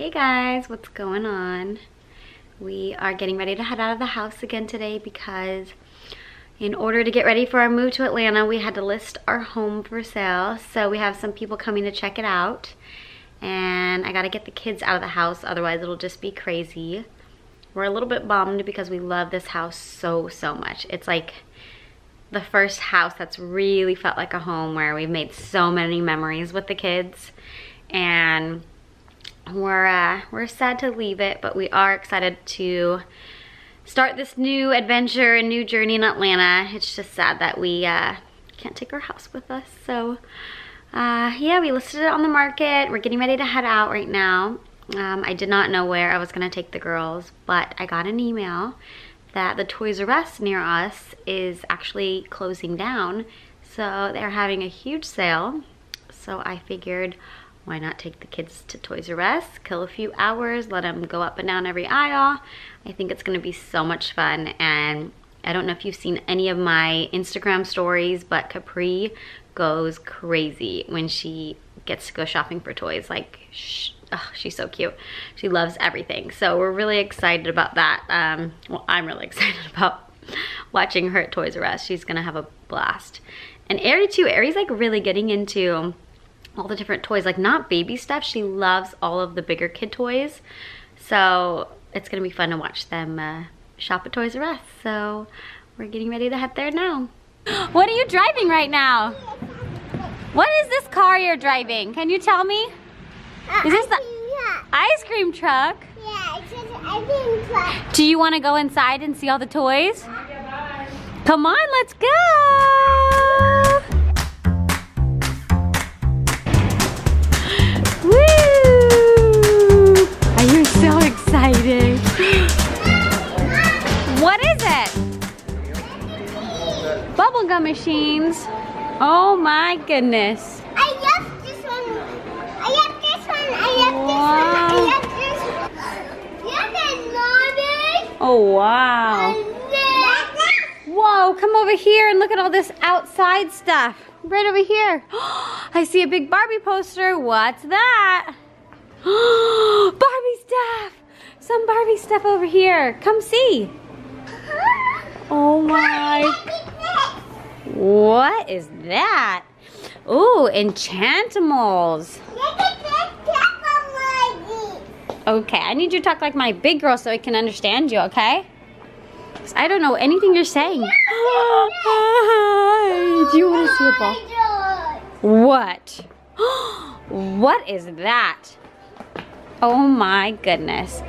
Hey guys, what's going on? We are getting ready to head out of the house again today because in order to get ready for our move to Atlanta, we had to list our home for sale. So we have some people coming to check it out, and I gotta get the kids out of the house, otherwise it'll just be crazy. We're a little bit bummed because we love this house so much. It's like the first house that's really felt like a home, where we've made so many memories with the kids, and we're sad to leave it, but we are excited to start this new adventure and new journey in Atlanta. It's just sad that we can't take our house with us. So yeah, we listed it on the market. We're getting ready to head out right now. I did not know where I was gonna take the girls, but I got an email that the Toys R Us near us is actually closing down. So they're having a huge sale. So I figured, why not take the kids to Toys R Us, kill a few hours, let them go up and down every aisle. I think it's gonna be so much fun. And I don't know if you've seen any of my Instagram stories, but Capri goes crazy when she gets to go shopping for toys. Like, she's so cute. She loves everything. So we're really excited about that. Well, I'm really excited about watching her at Toys R Us. She's gonna have a blast. And Aerie too. Aerie's like really getting into all the different toys, like not baby stuff. She loves all of the bigger kid toys. So it's gonna be fun to watch them shop at Toys R Us. So we're getting ready to head there now. What are you driving right now? What is this car you're driving? Can you tell me? Is this the ice cream truck? Yeah, it's just an ice cream truck. Do you want to go inside and see all the toys? Come on, let's go! Woo! Are you so excited? What is it? Bubblegum machines. Oh my goodness. I love this one. I love this one. I love this one. I love this one. Look at Mommy. Oh wow. Whoa, come over here and look at all this outside stuff. Right over here. I see a big Barbie poster. What's that? Barbie stuff. Some Barbie stuff over here. Come see. Oh my. What is that? Ooh, Enchantimals. Look at this technology. Okay, I need you to talk like my big girl so I can understand you, okay? 'Cause I don't know anything you're saying. Do you want to see a ball? What? What is that? Oh my goodness.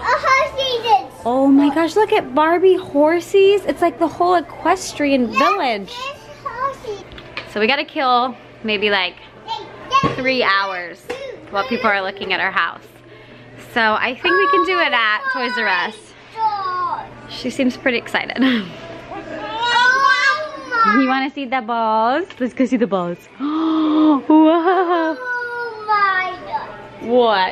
Oh my gosh, look at Barbie horsies. It's like the whole equestrian village. So we gotta kill maybe like 3 hours while people are looking at our house. So I think we can do it at Toys R Us. She seems pretty excited. You wanna see the balls? Let's go see the balls. Whoa. Oh my God. What?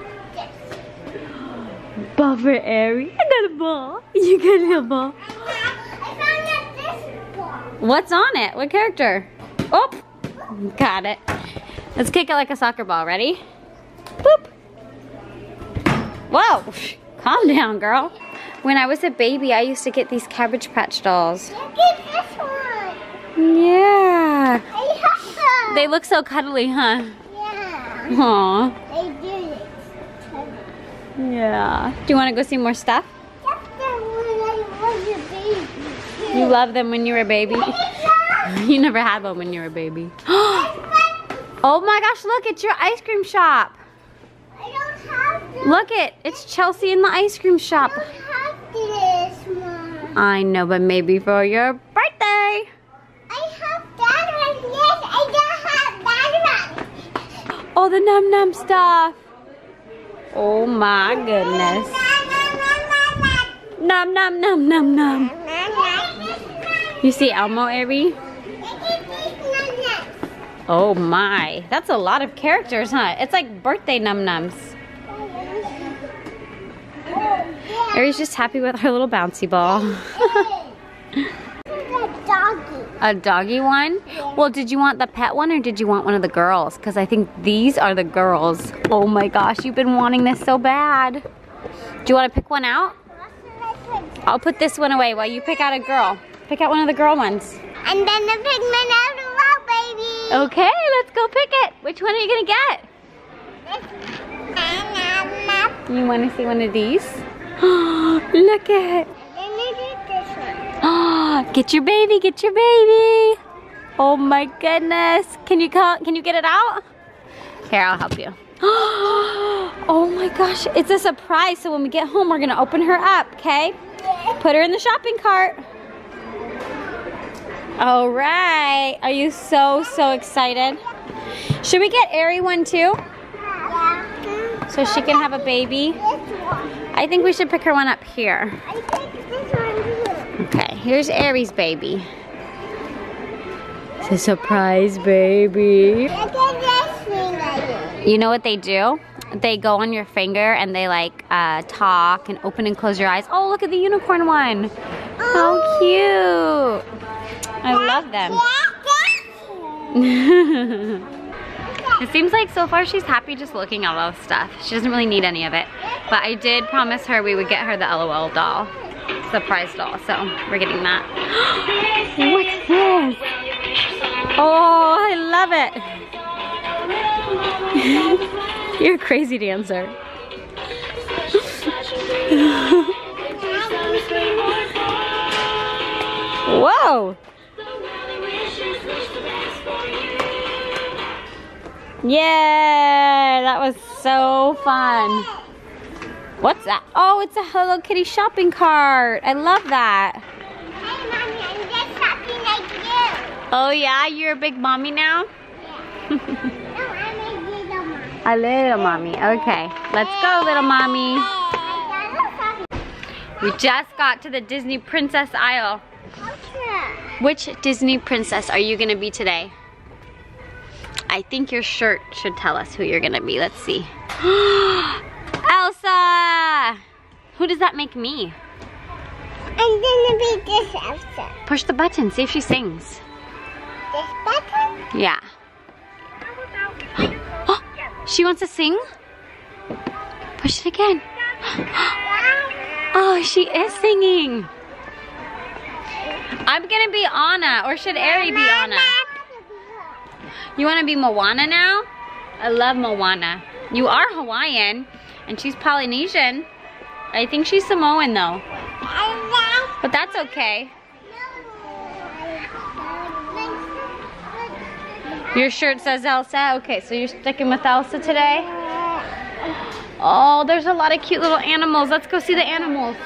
Ball for Aerie. I got a ball. You got a little ball. I found this ball. What's on it? What character? Oh, got it. Let's kick it like a soccer ball. Ready? Boop. Whoa, calm down, girl. When I was a baby, I used to get these Cabbage Patch dolls. Look at this one. Yeah. I have them. They look so cuddly, huh? Yeah. Aw. They do it. Yeah. Do you want to go see more stuff? That's the one I was a baby. You loved them when you were a baby? You never had one when you were a baby. Oh my gosh, look, it's your ice cream shop. I don't have this. Look it's Chelsea in the ice cream shop. I don't have this one. I know, but maybe for your birthday. I have that one. Yes, I don't have that one. Oh, the num num stuff. Oh my goodness. Num num num num num. You see Elmo, Aerie? Oh my, that's a lot of characters, huh? It's like birthday num-nums. Aerie's just happy with her little bouncy ball. Look at doggy. A doggy one? Well, did you want the pet one or did you want one of the girls? Because I think these are the girls. Oh my gosh, you've been wanting this so bad. Do you want to pick one out? I'll put this one away while you pick out a girl. Pick out one of the girl ones. And then the pigment out of the baby. Okay, let's go pick it. Which one are you gonna get? You want to see one of these? Look at it. Get your baby, get your baby. Oh my goodness. Can you get it out? Here, I'll help you. Oh my gosh, it's a surprise. So when we get home, we're gonna open her up, okay? Put her in the shopping cart. All right, are you so excited? Should we get Ari one too? Yeah. So she can have a baby? I think we should pick her one up here. I think this one here. Okay, here's Ari's baby. It's a surprise baby. Look at this finger. You know what they do? They go on your finger and they like talk and open and close your eyes. Oh, look at the unicorn one. How cute. I love them. It seems like so far she's happy just looking at all the stuff. She doesn't really need any of it. But I did promise her we would get her the LOL doll. Surprise doll, so we're getting that. What's this? Oh, I love it. You're a crazy dancer. Whoa! Yeah, that was so fun. What's that? Oh, it's a Hello Kitty shopping cart. I love that. Hey, Mommy, I'm just shopping like you. Oh yeah, you're a big mommy now? Yeah. No, I'm a little mommy. A little mommy. Okay, let's go, little mommy. We just got to the Disney princess aisle. Which Disney princess are you gonna be today? I think your shirt should tell us who you're gonna be. Let's see. Elsa! Who does that make me? I'm gonna be this Elsa. Push the button, see if she sings. This button? Yeah. Oh, she wants to sing? Push it again. Oh, she is singing. I'm gonna be Anna, or should Ari be Anna? You wanna be Moana now? I love Moana. You are Hawaiian, and she's Polynesian. I think she's Samoan though. But that's okay. Your shirt says Elsa? Okay, so you're sticking with Elsa today? Oh, there's a lot of cute little animals. Let's go see the animals.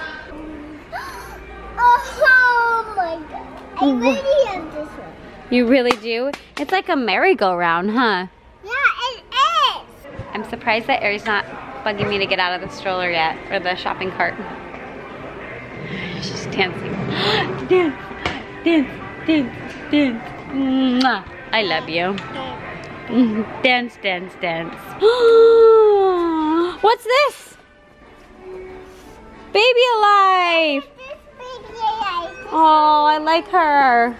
Oh my god. I really have this one. You really do? It's like a merry-go-round, huh? Yeah, it is. I'm surprised that Ari's not bugging me to get out of the stroller yet, or the shopping cart. She's dancing. Dance, dance, dance, dance. Mwah. I love you. Dance, dance, dance. What's this? Baby alive. This baby alive. Oh, I like her.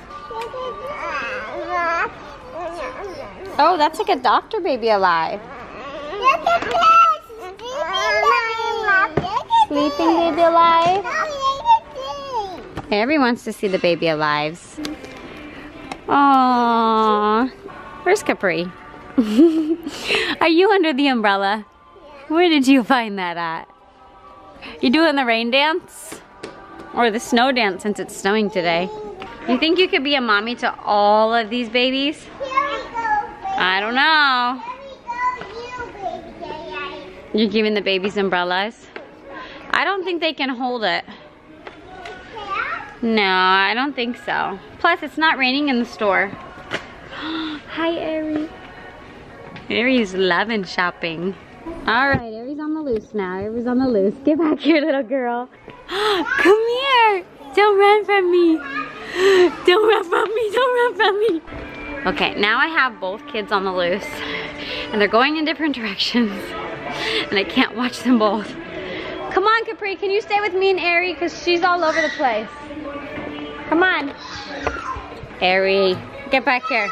Oh, that's like a doctor baby alive. Look at this. Sleeping baby alive. Look at Everyone wants to see the baby alives. Aww. Where's Capri? Are you under the umbrella? Where did you find that at? You doing the rain dance? Or the snow dance since it's snowing today? You think you could be a mommy to all of these babies? Here we go, baby. I don't know. Here we go, you baby. You're giving the babies umbrellas? I don't think they can hold it. No, I don't think so. Plus, it's not raining in the store. Hi, Ari. Ari's loving shopping. All right, Ari's on the loose now. Ari's on the loose. Get back here, little girl. Come here. Don't run from me. Don't run from me. Don't run from me. Okay, now I have both kids on the loose. And they're going in different directions. And I can't watch them both. Come on, Capri. Can you stay with me and Ari? Because she's all over the place. Come on. Ari, get back here.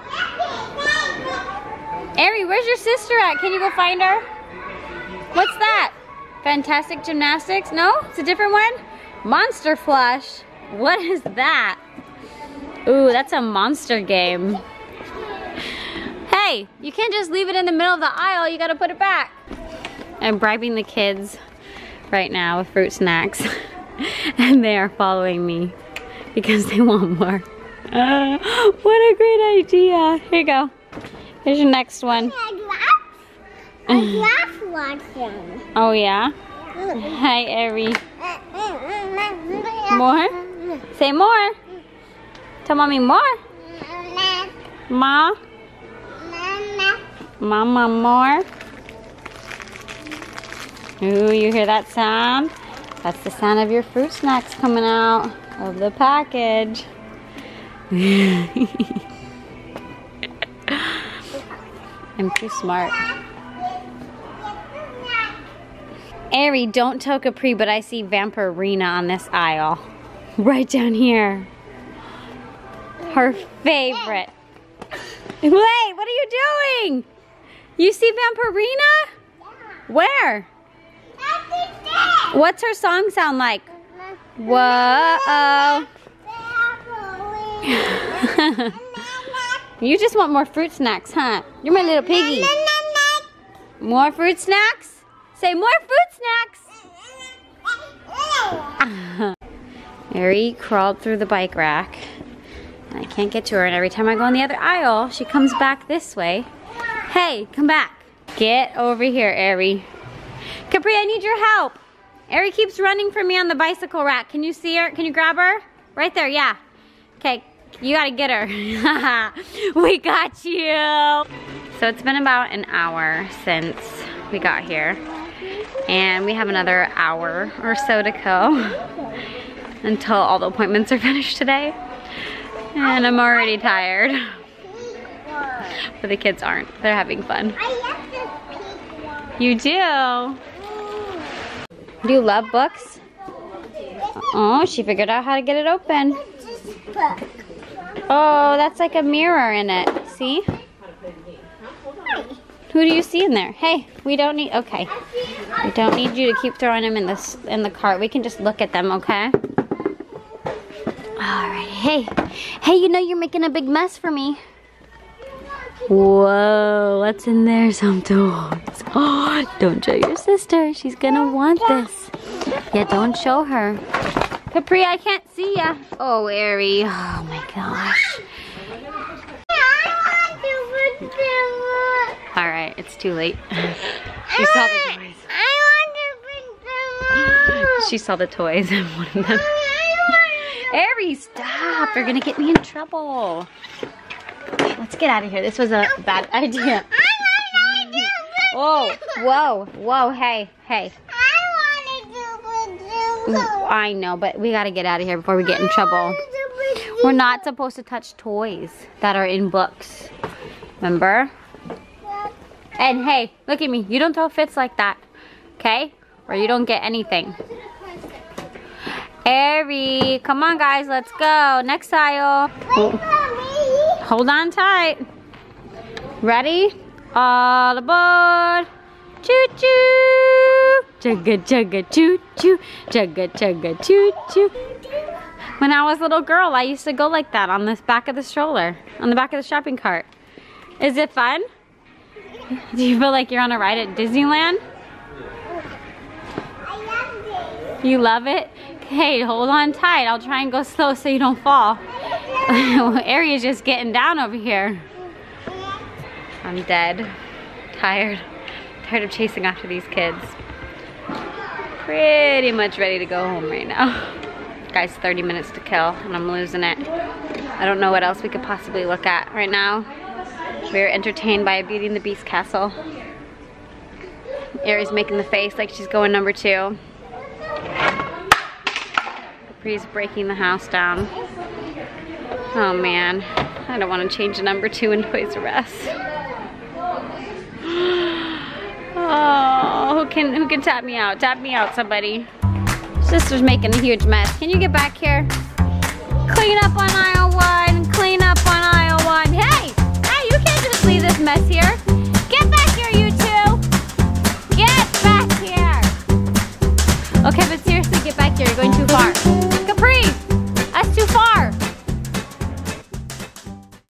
Ari, where's your sister at? Can you go find her? What's that? Fantastic Gymnastics? No? It's a different one? Monster Flush. What is that? Ooh, that's a monster game. Hey, you can't just leave it in the middle of the aisle. You gotta put it back. I'm bribing the kids right now with fruit snacks. And they are following me because they want more. What a great idea. Here you go. Here's your next one. I love watching. Oh yeah? Hi, Ari. More? Say more. Tell mommy more. Ma? Mama more? Ooh, you hear that sound? That's the sound of your fruit snacks coming out of the package. I'm too smart. Ari, don't tell Capri, but I see Vampirina on this aisle. Right down here. Her favorite. Wait, what are you doing? You see Vampirina? Where? What's her song sound like? Whoa. You just want more fruit snacks, huh? You're my little piggy. More fruit snacks? Say more fruit snacks. Ari crawled through the bike rack. And I can't get to her, and every time I go in the other aisle, she comes back this way. Hey, come back. Get over here, Ari. Capri, I need your help. Ari keeps running for me on the bicycle rack. Can you see her? Can you grab her? Right there, yeah. Okay, you gotta get her. We got you. So it's been about an hour since we got here. And we have another hour or so to go until all the appointments are finished today. And I'm already tired. But the kids aren't. They're having fun. You do? Do you love books? Oh, she figured out how to get it open. Oh, that's like a mirror in it. See? Who do you see in there? Hey, we don't need, okay. We don't need you to keep throwing them in the cart. We can just look at them, okay? Alright, hey, you know you're making a big mess for me. Whoa, what's in there? Some toys. Oh, don't show your sister. She's gonna want this. Yeah, don't show her. Capri, I can't see ya. Oh, Ari. Oh my gosh. Alright, it's too late. She saw the toys. She saw the toys and wanted them. Ari, stop. You're gonna get me in trouble. Let's get out of here. This was a bad idea. Whoa, whoa, whoa, hey. I know, but we gotta get out of here before we get in trouble. We're not supposed to touch toys that are in books. Remember? And hey, look at me. You don't throw fits like that, okay? Or you don't get anything. Ari, come on guys, let's go. Next aisle. Hold on tight. Ready? All aboard. Choo choo. Chugga chugga choo choo. Chugga chugga choo choo. When I was a little girl, I used to go like that on the back of the stroller, on the back of the shopping cart. Is it fun? Do you feel like you're on a ride at Disneyland? You love it? Okay, hold on tight. I'll try and go slow so you don't fall. Ari's just getting down over here. I'm dead. Tired of chasing after these kids. Pretty much ready to go home right now. Guys, 30 minutes to kill and I'm losing it. I don't know what else we could possibly look at right now. We're entertained by a Beauty and the Beast castle. Ari's making the face like she's going number 2. Capri's breaking the house down. Oh man, I don't want to change a number 2 in Toys R Us. Oh, who can tap me out? Tap me out, somebody. Sister's making a huge mess. Can you get back here? Clean up on aisle 1. one. Hey, you can't just leave this mess here. Get back here, you two. Get back here. Okay, but seriously, get back here. You're going too far.